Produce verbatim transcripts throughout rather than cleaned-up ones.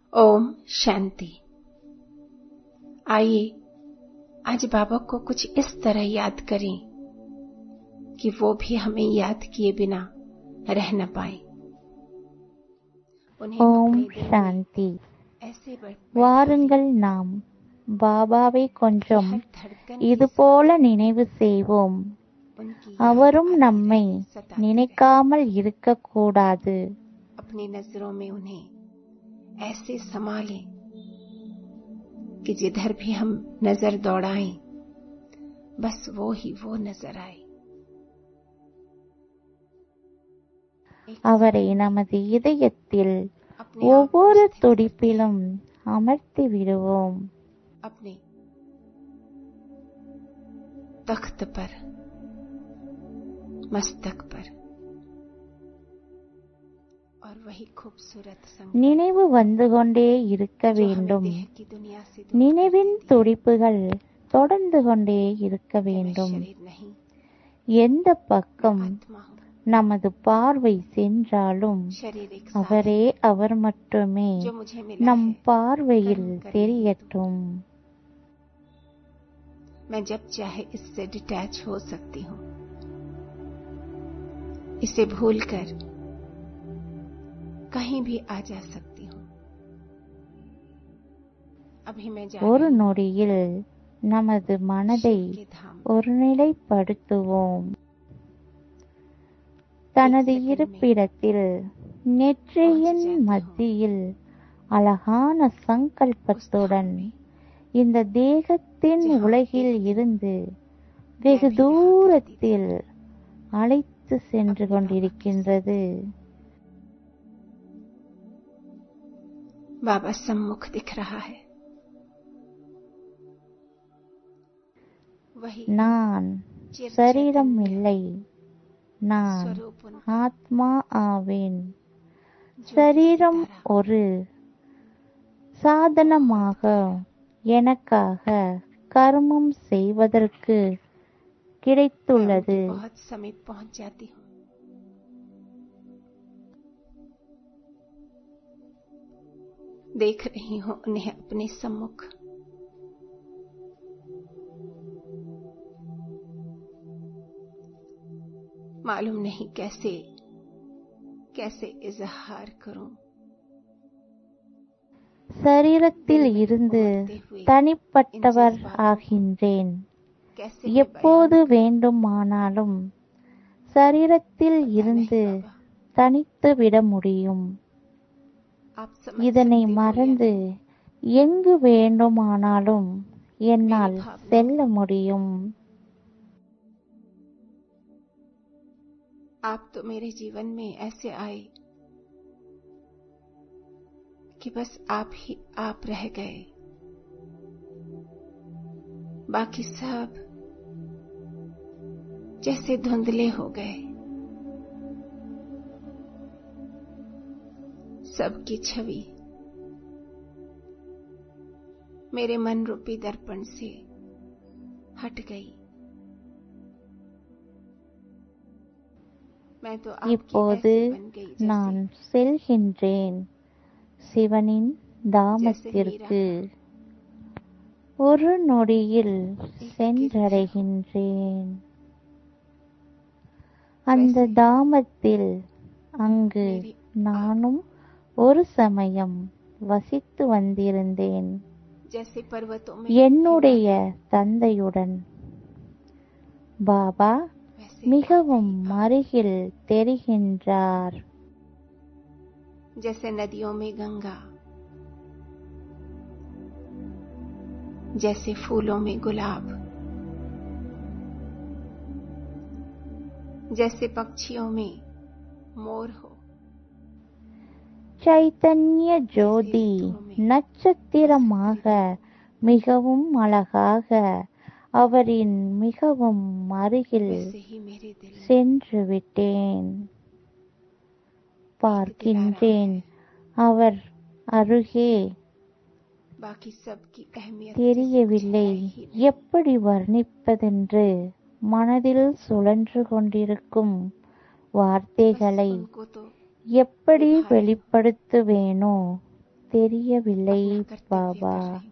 ओम शांति। आइए आज बाबा को कुछ इस तरह याद करें कि वो भी हमें याद किए बिना रह न पाए। ஓம் சாந்தி. வாருங்கள் நாம் பாபாவை கொஞ்சம் இதுபோல நினைவு செய்வோம். அவரும் நம்மை நினைக்காமல் இருக்கக்கூடாது. अपनी नजरों में उन्हें ऐसे संभालें कि जिधर भी हम नजर दौड़ाएं बस वो ही वो नजर आए. அவரை நமது இதயத்தில் ஒவ்வொரு துடிப்பிலும் அமர்த்தி விடுவோம். अपने तख्त पर, मस्तक पर और वही खूबसूरत நினைவு வந்து கொண்டே இருக்க வேண்டும். நினைவின் துடிப்புகள் தொடர்ந்து கொண்டே இருக்க வேண்டும். எந்த பக்கம் நமது பார்வை சென்றாலும் அவரே அவர் மட்டுமே நம் பார்வையில் தெரியட்டும். मैं जब चाहे इससे डिटैच हो सकती हूँ, इसे भूलकर कहीं भी आ जा सकती हूँ. अभी मैं जा ஒரு நொடியில் நமது மனதை ஒருநிலைப்படுத்துவோம். தனது இருப்பிடத்தில் நெற்றியின் மத்தியில் அழகான சங்கல்பத்துடன் இந்த தேகத்தின் உலகில் இருந்து வெகு தூரத்தில் அழைத்து சென்று கொண்டிருக்கின்றது. बाबा सम्मुख दिख रहा है. நான் சரீரம் இல்லை, நான் ஆத்மா ஆவேன். சரீரம் ஒரு சாதனமாக எனக்காக கர்மம் செய்வதற்கு கிடைத்துள்ளது. देख रही हूं उन्हें अपने सम्मुख. मालूम नहीं कैसे कैसे इजहार करूं. சரீரத்தில் இருந்து தனிப்பட்டவர் ஆகின்றேன். எப்போது வேண்டுமானாலும் சரீரத்தில் இருந்து தனித்து விட முடியும். இதனை மறந்து எங்கு வேண்டுமானாலும் என்னால் செல்ல முடியும். आप तो मेरे जीवन में ऐसे आए कि बस आप ही आप रह गए. बाकी सब जैसे धुंधले हो गए. सबकी छवि मेरे मन रूपी दर्पण से हट गई. मैं तो இப்போது நான் செல்கின்றேன் சிவனின் தாமத்திற்கு. ஒரு நொடியில் சென்றடைகின்றேன். அந்த தாமத்தில் அங்கு நானும் ஒரு சமயம் வசித்து வந்திருந்தேன் என்னுடைய தந்தையுடன். பாபா மிகவும் அருகில் தெரிகின்றார். जैसे नदियों में गंगा, जैसे फूलों में गुलाब, जैसे पक्षियों में मोर हो. சைத்தன்ய ஜோதி நட்சத்திரமாக மிகவும் அழகாக அவரின் மிகவும் அருகில் சென்று விட்டேன். பார்க்கின்றேன் அவர் அருகே தெரியவில்லை. எப்படி வர்ணிப்பதென்று மனதில் சுழன்று கொண்டிருக்கும் வார்த்தைகளை எப்படி வெளிப்படுத்துவேனோ தெரியவில்லை अपना कर्तव्य பாபா. कर रही हूँ।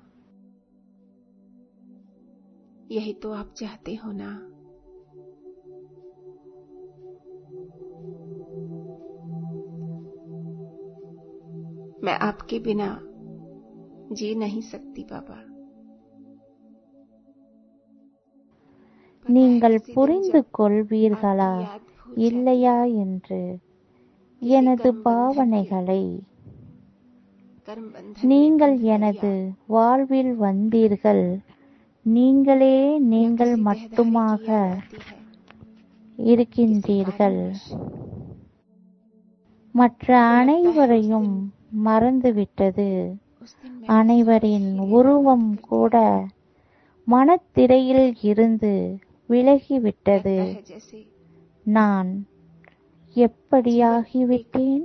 यही तो आप चाहते हो ना। मैं आपके बिना जी नहीं सकती बाबा। நீங்கள் புரிந்து கொள்வீர்களா இல்லையா என்று எனது பாவனைகளை. நீங்கள் எனது வாழ்வில் வந்தீர்கள். நீங்களே நீங்கள் மட்டுமாக இருக்கின்றீர்கள். மற்ற அனைவரையும் மறந்துவிட்டது. அனைவரின் உருவம் கூட மனத்திரையில் இருந்து விலகிவிட்டது. நான் எப்படியாகிவிட்டேன்?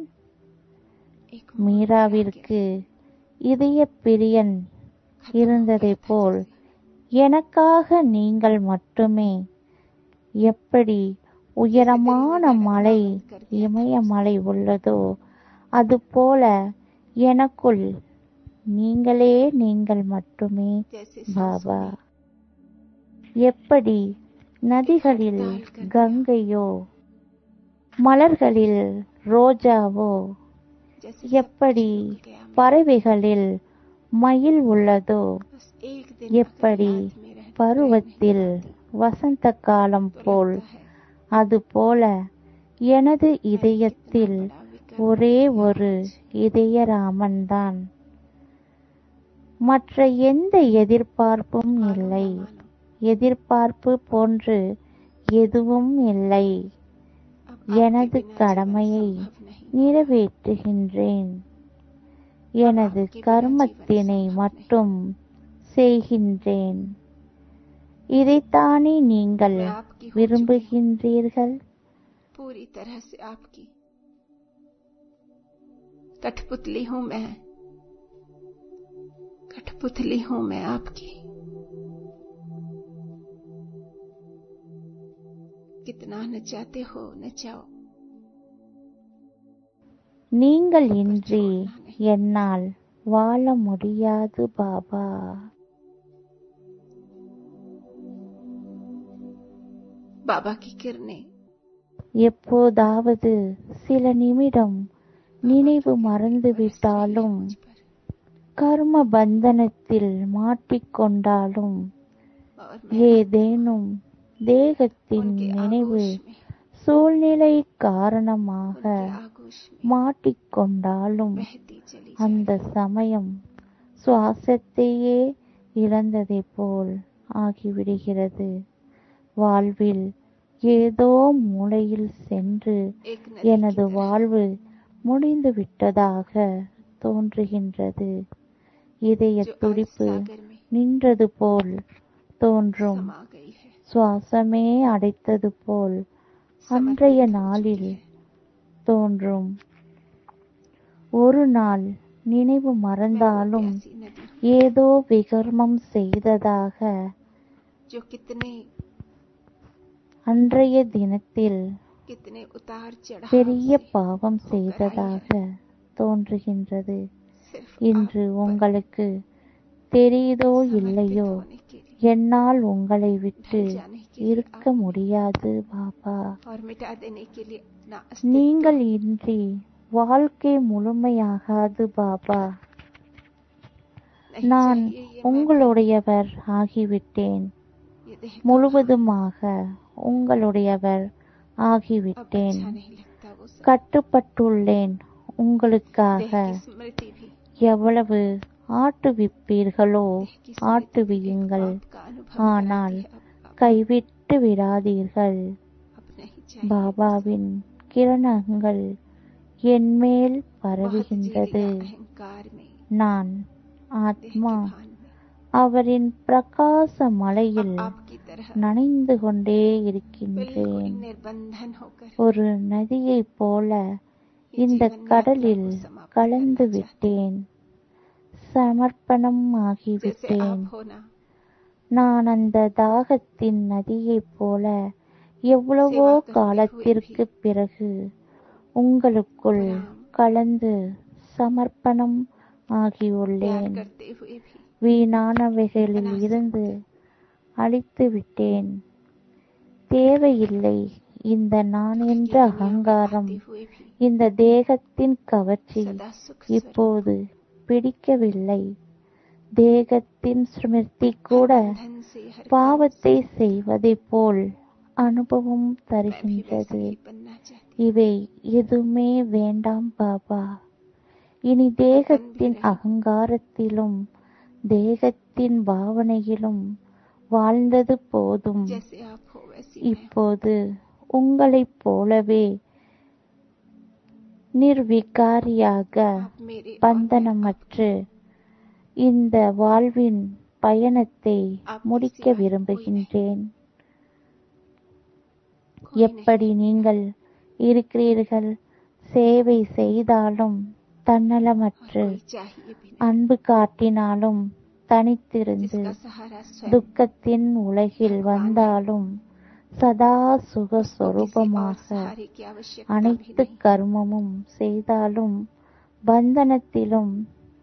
மீராவிற்கு இதய பிரியன் இருந்ததை போல் எனக்காக நீங்கள் மட்டுமே. எப்படி உயரமான மலை இமயமலை உள்ளதோ அதுபோல எனக்குள் நீங்களே நீங்கள் மட்டுமே பாபா. எப்படி நதிகளில் கங்கையோ மலர்களில் ரோஜாவோ, எப்படி பறவைகளில் மயில் உள்ளதோ, எப்படி பருவத்தில் வசந்த காலம் போல், அதுபோல எனது இதயத்தில் ஒரே ஒரு இதயராமன்தான். மற்ற எந்த எதிர்பார்ப்பும் இல்லை. எதிர்பார்ப்பு போன்று எதுவும் இல்லை. எனது கடமையை நிறைவேற்றுகின்றேன். எனது கர்மத்தினை மட்டும் செய்கின்றேன். இதைத்தானே நீங்கள் விரும்புகின்றீர்கள்? पूरी तरह से आपकी कठपुतली हूं मैं, कठपुतली हूं मैं आपकी। कितना नचाते हो नचाओ। நீங்கள் இன்றி என்னால் வாழ முடியாது பாபா. बाबा की किरणें எப்போதாவது சில நிமிடம் நினைவு மறந்துவிட்டாலும், கர்ம பந்தனத்தில் மாட்டிக்கொண்டாலும், ஏதேனும் தேகத்தின் நினைவு சூழ்நிலை காரணமாக மாட்டிக்கொண்டாலும், அந்த சமயம் சுவாசத்தையே இழந்ததை போல் ஆகிவிடுகிறது. வாழ்வில் ஏதோ மூலையில் சென்று எனது வாழ்வு முடிந்து விட்டதாக தோன்றுகின்றது. இதய துடிப்பு நின்றது போல் தோன்றும். சுவாசமே அடைத்தது போல் அன்றைய நாளில் தோன்றும். ஒரு நாள் நினைவு மறந்தாலும் ஏதோ விகர்மம் செய்ததாக, அன்றைய தினத்தில் பெரிய பாவம் செய்ததாக தோன்றுகின்றது. இன்று உங்களுக்கு தெரியுதோ இல்லையோ, என்னால் உங்களை விட்டு இருக்க முடியாது பாபா. நீங்கள் இன்றி வாழ்க்கை முழுமையாகாது பாபா. நான் உங்களுடையவர் ஆகிவிட்டேன். முழுவதுமாக உங்களுடையவர் ஆகிவிட்டேன். கட்டுப்பட்டுள்ளேன் உங்களுக்காக. எவ்வளவு ஆட்டுவிப்பீர்களோ ஆட்டுவியுங்கள், ஆனால் கைவிட்டு விடாதீர்கள். பாபாவின் கிரணங்கள் என்மேல் பரவுகின்றது. நான் ஆத்மா அவரின் பிரகாச மலையில் நனைந்து கொண்டே இருக்கின்றேன். ஒரு நதியைப் போல இந்த கடலில் கலந்து விட்டேன். சமர்ப்பணம் ஆகிவிட்டேன். நான் அந்த தாகத்தின் நதியைப் போல எவ்வளவோ காலத்திற்கு பிறகு உங்களுக்குள் கலந்து சமர்ப்பணம் ஆகியுள்ளேன். வீணானவைகளில் இருந்து அழித்து விட்டேன். தேவையில்லை இந்த நான் என்ற அகங்காரம். இந்த தேகத்தின் கவர்ச்சி இப்போது பிடிக்கவில்லை. தேகத்தின் ஸ்மிருதி கூட பாவத்தை செய்வதை போல் அனுபவம் தருகின்றது. இவை எதுவுமே வேண்டாம் பாபா. இனி தேகத்தின் அகங்காரத்திலும் தேகத்தின் பாவனையிலும் வாழ்ந்தது போதும். இப்போது உங்களைப் போலவே நிர்விகாரியாக பந்தனமற்று இந்த வாழ்வின் பயணத்தை முடிக்க விரும்புகின்றேன். எப்படி நீங்கள் இருக்கிறீர்கள்? சேவை செய்தாலும் தன்னலமற்று, அன்பு காட்டினாலும் தனித்திருந்து, துக்கத்தின் உலகில் வந்தாலும் சதா சுகஸ்வரூபமாக, அனைத்து கர்மமும் செய்தாலும் பந்தனத்திலும்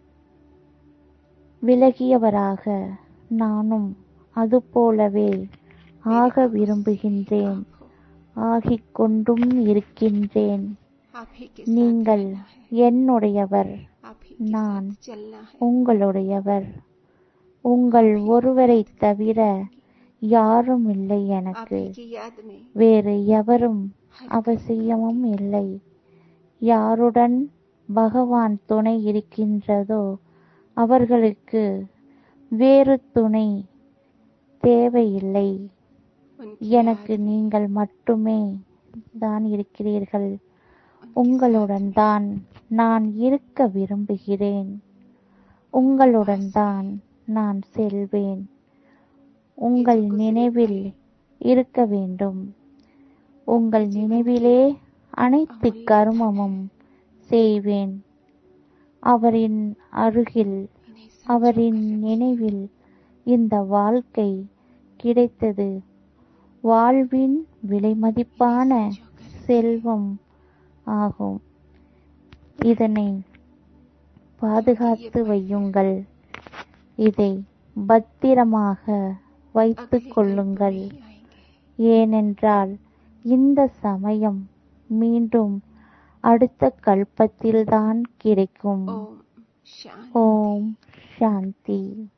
விலகியவராக நானும் அதுபோலவே ஆக விரும்புகின்றேன். ஆகிக் கொண்டும் இருக்கின்றேன். நீங்கள் என்னுடையவர், நான் உங்களுடையவர். உங்கள் ஒருவரை தவிர யாரும் இல்லை எனக்கு. வேறு எவரும் அவசியமும் இல்லை. யாருடன் பகவான் துணை இருக்கின்றதோ அவர்களுக்கு வேறு துணை தேவையில்லை. எனக்கு நீங்கள் மட்டுமே தான் இருக்கிறீர்கள். உங்களுடன் தான் நான் இருக்க விரும்புகிறேன். உங்களுடன் தான் நான் செல்வேன். உங்கள் நினைவில் இருக்க வேண்டும். உங்கள் நினைவிலே அனைத்து கர்மமும் செய்வேன். அவரின் அருகில், அவரின் நினைவில் இந்த வாழ்க்கை கிடைத்தது. வாழ்வின் விலைமதிப்பான செல்வம் ஆகும். இதனை பாதுகாத்து வையுங்கள். இதை பத்திரமாக வைத்துக் கொள்ளுங்கள். ஏனென்றால் இந்த சமயம் மீண்டும் அடுத்த கல்பத்தில்தான் கிடைக்கும். ஓம் சாந்தி.